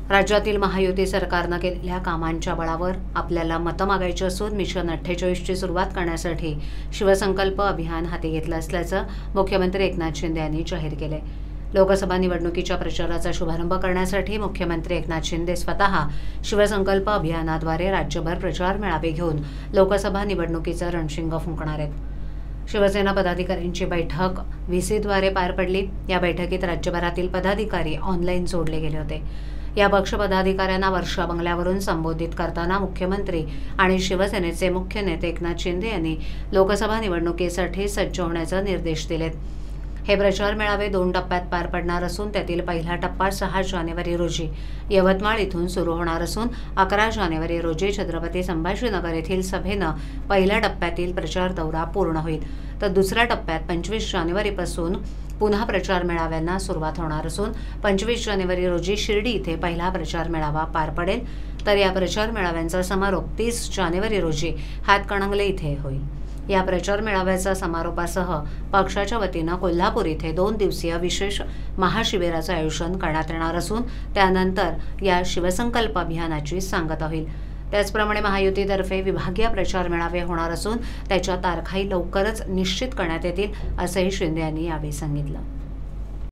राज्यातील महायुती सरकारनं केलेल्या कामांच्या बळावर आपल्याला मतं मागायची असून मिशन 48ची सुरुवात करण्यासाठी शिवसंकल्प अभियान हाती घेतलं असल्याचं मुख्यमंत्री एकनाथ शिंदे यांनी जाहीर केले। लोकसभा निवडणुकीच्या प्रचाराचा शुभारंभ करण्यासाठी मुख्यमंत्री एकनाथ शिंदे स्वतः शिवसंकल्प अभियानाद्वारे राज्यभर प्रचार मेळावे घेऊन लोकसभा निवडणुकीचं रणशिंग फुंकणार आहेत। शिवसेना पदाधिकाऱ्यांची बैठक व्हीसीद्वारे पार पडली। या बैठकीत राज्यभरातील पदाधिकारी ऑनलाईन जोडले गेले होते। या पक्ष पदाधिकाऱ्यांना वर्षा बंगल्यावरून संबोधित करताना मुख्यमंत्री आणि शिवसेनेचे मुख्य नेते एकनाथ शिंदे यांनी लोकसभा निवडणुकीसाठी सज्ज होण्याचे निर्देश दिलेत। हे प्रचार मेळावे 2 टप्प्यात पार पडणार असून त्यातील पहिला टप्पा 6 जानेवारी रोजी यवतमाळ इथून सुरू होणार असून 11 जानेवारी रोजी छत्रपती संभाजीनगर येथील सभेनं पहिल्या टप्प्यातील प्रचार दौरा पूर्ण होईल। तर दुसऱ्या टप्प्यात 25 जानेवारीपासून पुन्हा प्रचार मेळाव्यांना सुरुवात होणार असून 25 जानेवारी रोजी शिर्डी इथे पहिला प्रचार मेळावा पार पडेल। तर या प्रचार मेळाव्यांचा समारोप 30 जानेवारी रोजी हातकणंगले इथे होईल। या प्रचार मेळाव्याचा समारोपासह पक्षाच्या वतीनं कोल्हापूर इथे 2 दिवसीय विशेष महाशिबिराचं आयोजन करण्यात येणार असून त्यानंतर या शिवसंकल्प अभियानाची सांगता होईल। त्याचप्रमाणे महायुतीतर्फे विभागीय प्रचार मेळावे होणार असून त्याच्या तारखाही लवकरच निश्चित करण्यात येतील, असंही शिंदे यांनी यावेळी सांगितलं।